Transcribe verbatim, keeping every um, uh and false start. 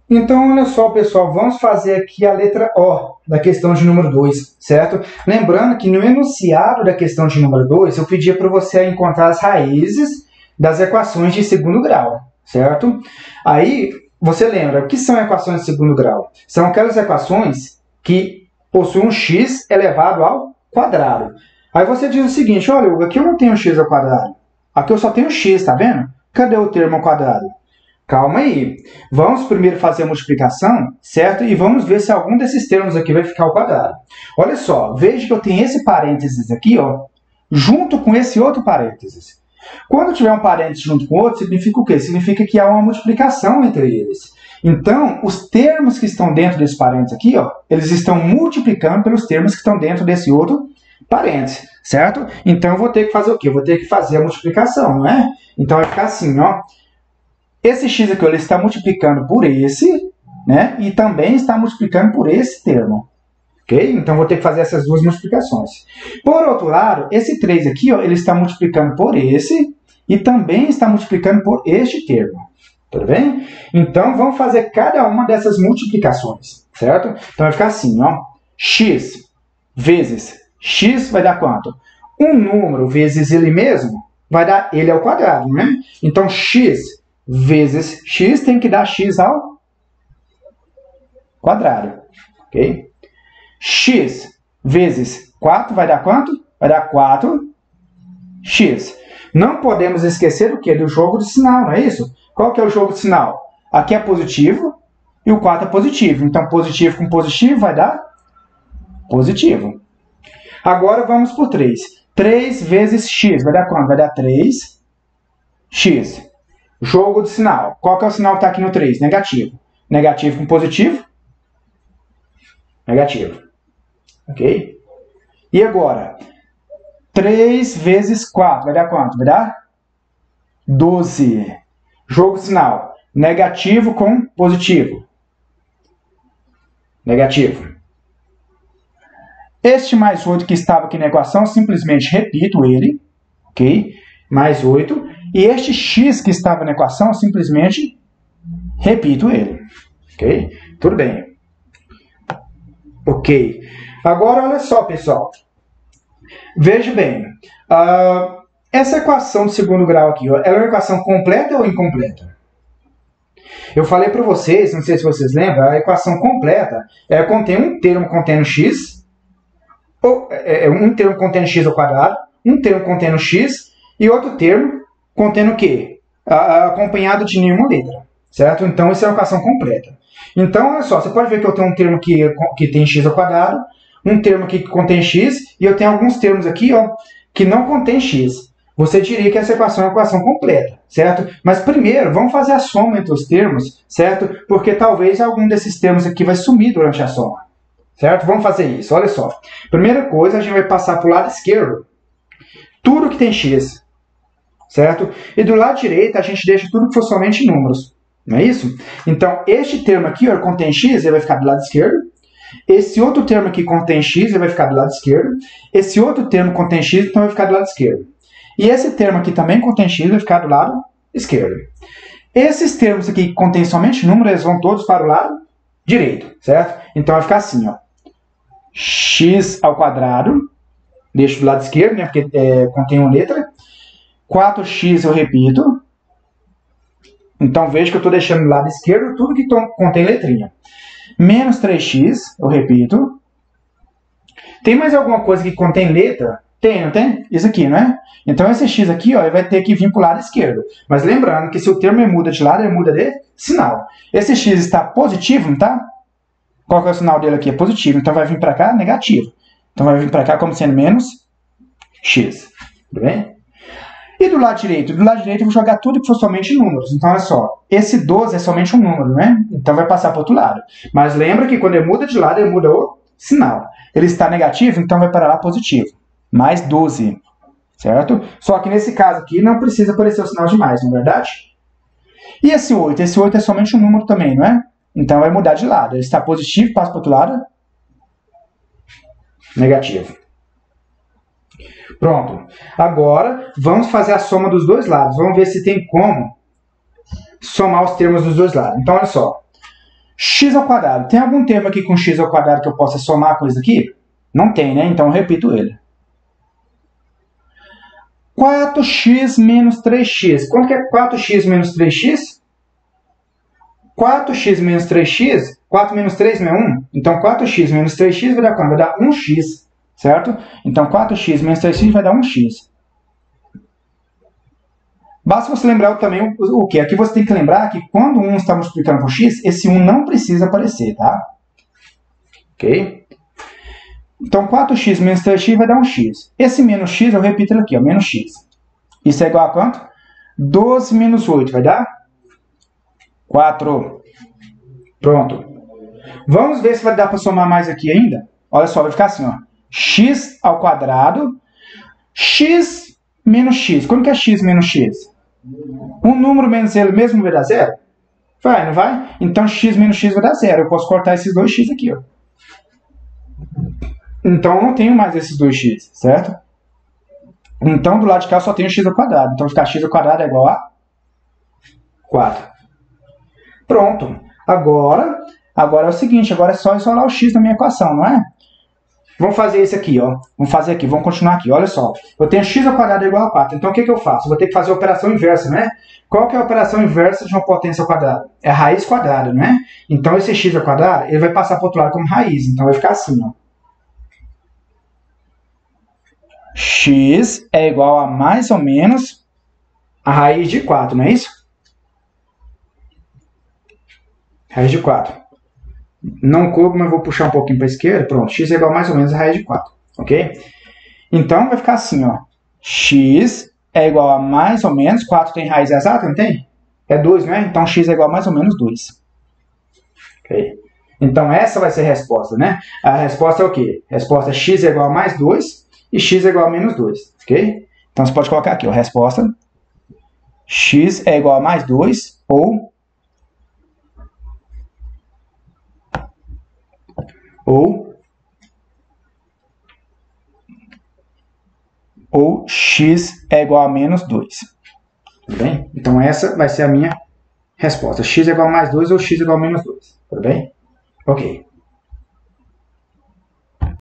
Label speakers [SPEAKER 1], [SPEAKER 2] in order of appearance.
[SPEAKER 1] Então, olha só, pessoal, vamos fazer aqui a letra O da questão de número dois, certo? Lembrando que no enunciado da questão de número dois, eu pedia para você encontrar as raízes das equações de segundo grau, certo? Aí, você lembra, o que são equações de segundo grau? São aquelas equações que possuem um x elevado ao quadrado. Aí você diz o seguinte, olha, Hugo, aqui eu não tenho x ao quadrado. Aqui eu só tenho x, tá vendo? Cadê o termo ao quadrado? Calma aí. Vamos primeiro fazer a multiplicação, certo? E vamos ver se algum desses termos aqui vai ficar ao quadrado. Olha só, veja que eu tenho esse parênteses aqui, ó, junto com esse outro parênteses. Quando tiver um parênteses junto com outro, significa o quê? Significa que há uma multiplicação entre eles. Então, os termos que estão dentro desse parênteses aqui, ó, eles estão multiplicando pelos termos que estão dentro desse outro parênteses, certo? Então, eu vou ter que fazer o quê? Eu vou ter que fazer a multiplicação, não é? Então, vai ficar assim, ó. Esse x aqui ele está multiplicando por esse, né? E também está multiplicando por esse termo. Ok? Então, vou ter que fazer essas duas multiplicações. Por outro lado, esse três aqui, ó, ele está multiplicando por esse e também está multiplicando por este termo. Tudo bem? Então, vamos fazer cada uma dessas multiplicações, certo? Então, vai ficar assim, ó. X vezes x vai dar quanto? Um número vezes ele mesmo vai dar ele ao quadrado, né? Então, x vezes x tem que dar x ao quadrado, ok? X vezes quatro vai dar quanto? Vai dar quatro x. Não podemos esquecer o quê? Do jogo de sinal, não é isso? Qual que é o jogo de sinal? Aqui é positivo e o quatro é positivo. Então, positivo com positivo vai dar positivo. Agora, vamos por três. três vezes x vai dar quanto? Vai dar três x. Jogo de sinal. Qual que é o sinal que está aqui no três? Negativo. Negativo com positivo? Negativo. Ok? E agora? três vezes quatro vai dar quanto? Vai dar doze. Jogo de sinal. Negativo com positivo. Negativo. Este mais oito que estava aqui na equação, simplesmente repito ele. Ok? Mais oito. E este x que estava na equação, simplesmente repito ele. Ok? Tudo bem. Ok. Agora, olha só, pessoal. Veja bem. Uh, essa equação de segundo grau aqui, ó, ela é uma equação completa ou incompleta? Eu falei para vocês, não sei se vocês lembram, a equação completa é, contém um termo contendo x, ou, é, um termo contendo x ao quadrado, um termo contendo x e outro termo contendo o quê? A, acompanhado de nenhuma letra, certo? Então, isso é uma equação completa. Então, olha só, você pode ver que eu tenho um termo que, que tem x ao quadrado, um termo aqui que contém x, e eu tenho alguns termos aqui, ó, que não contém x. Você diria que essa equação é uma equação completa, certo? Mas primeiro, vamos fazer a soma entre os termos, certo? Porque talvez algum desses termos aqui vai sumir durante a soma, certo? Vamos fazer isso, olha só. Primeira coisa, a gente vai passar para o lado esquerdo tudo que tem x, certo? E do lado direito, a gente deixa tudo que for somente números, não é isso? Então, este termo aqui, ó, contém x, ele vai ficar do lado esquerdo. Esse outro termo aqui contém x, ele vai ficar do lado esquerdo. Esse outro termo contém x, então vai ficar do lado esquerdo. E esse termo aqui também contém x, vai ficar do lado esquerdo. Esses termos aqui que contêm somente números, eles vão todos para o lado direito, certo? Então vai ficar assim, ó. X ao quadrado, deixo do lado esquerdo, né, porque é, contém uma letra. quatro x eu repito. Então veja que eu estou deixando do lado esquerdo tudo que contém letrinha. Menos três x, eu repito. Tem mais alguma coisa que contém letra? Tem, não tem? Isso aqui, não é? Então, esse x aqui, ó, ele vai ter que vir para o lado esquerdo. Mas lembrando que se o termo muda de lado, ele muda de sinal. Esse x está positivo, não tá? Qual que é o sinal dele aqui? É positivo. Então, vai vir para cá negativo. Então, vai vir para cá como sendo menos x. Tudo bem? E do lado direito? Do lado direito, eu vou jogar tudo que for somente números. Então, olha só. Esse doze é somente um número, né? Então, vai passar para o outro lado. Mas lembra que quando ele muda de lado, ele muda o sinal. Ele está negativo, então vai para lá positivo. Mais doze, certo? Só que nesse caso aqui não precisa aparecer o sinal de mais, não é verdade? E esse oito? Esse oito é somente um número também, não é? Então vai mudar de lado. Ele está positivo, passa para o outro lado. Negativo. Pronto. Agora vamos fazer a soma dos dois lados. Vamos ver se tem como somar os termos dos dois lados. Então olha só. X ao quadrado. Tem algum termo aqui com x ao quadrado que eu possa somar com isso aqui? Não tem, né? Então eu repito ele. quatro x menos três x. Quanto que é quatro x menos três x? quatro x menos três x, quatro menos três não é um? Então quatro x menos três x vai dar quanto? Vai dar um x, certo? Então quatro x menos três x vai dar um x. Basta você lembrar também o, o que? Aqui você tem que lembrar que quando um está multiplicando por x, esse um não precisa aparecer, tá? Ok? Então quatro x menos três x vai dar um x. Esse menos x, eu repito ele aqui, ó, menos x. Isso é igual a quanto? doze menos oito vai dar? quatro. Pronto. Vamos ver se vai dar para somar mais aqui ainda. Olha só, vai ficar assim, ó. X ao quadrado. X menos x. Como que é x menos x? Um número menos ele mesmo vai dar zero? Vai, não vai? Então x menos x vai dar zero. Eu posso cortar esses dois x aqui, ó. Então eu não tenho mais esses dois x, certo? Então do lado de cá eu só tenho x ao quadrado. Então ficar x ao quadrado é igual a quatro. Pronto. Agora, agora é o seguinte, agora é só isolar o x na minha equação, não é? Vamos fazer isso aqui, ó. Vamos fazer aqui, vamos continuar aqui, olha só. Eu tenho x ao quadrado igual a quatro, então o que, que eu faço? Eu vou ter que fazer a operação inversa, né? Qual que é a operação inversa de uma potência ao quadrado? É a raiz quadrada, né? Então esse x ao quadrado, ele vai passar para o outro lado como raiz, então vai ficar assim, ó. X é igual a mais ou menos a raiz de quatro, não é isso? Raiz de quatro. Não coube, mas vou puxar um pouquinho para a esquerda. Pronto, x é igual a mais ou menos a raiz de quatro. Ok? Então, vai ficar assim, ó. X é igual a mais ou menos... quatro tem raiz exata, não tem? É dois, não é? Então, x é igual a mais ou menos dois. Ok? Então, essa vai ser a resposta, né? A resposta é o quê? A resposta é x é igual a mais dois e x é igual a menos dois. Ok? Então, você pode colocar aqui, ó. Resposta. X é igual a mais dois ou... Ou, ou x é igual a menos dois. Tudo bem? Então essa vai ser a minha resposta. X é igual a mais dois ou x é igual a menos dois. Tudo bem? Ok.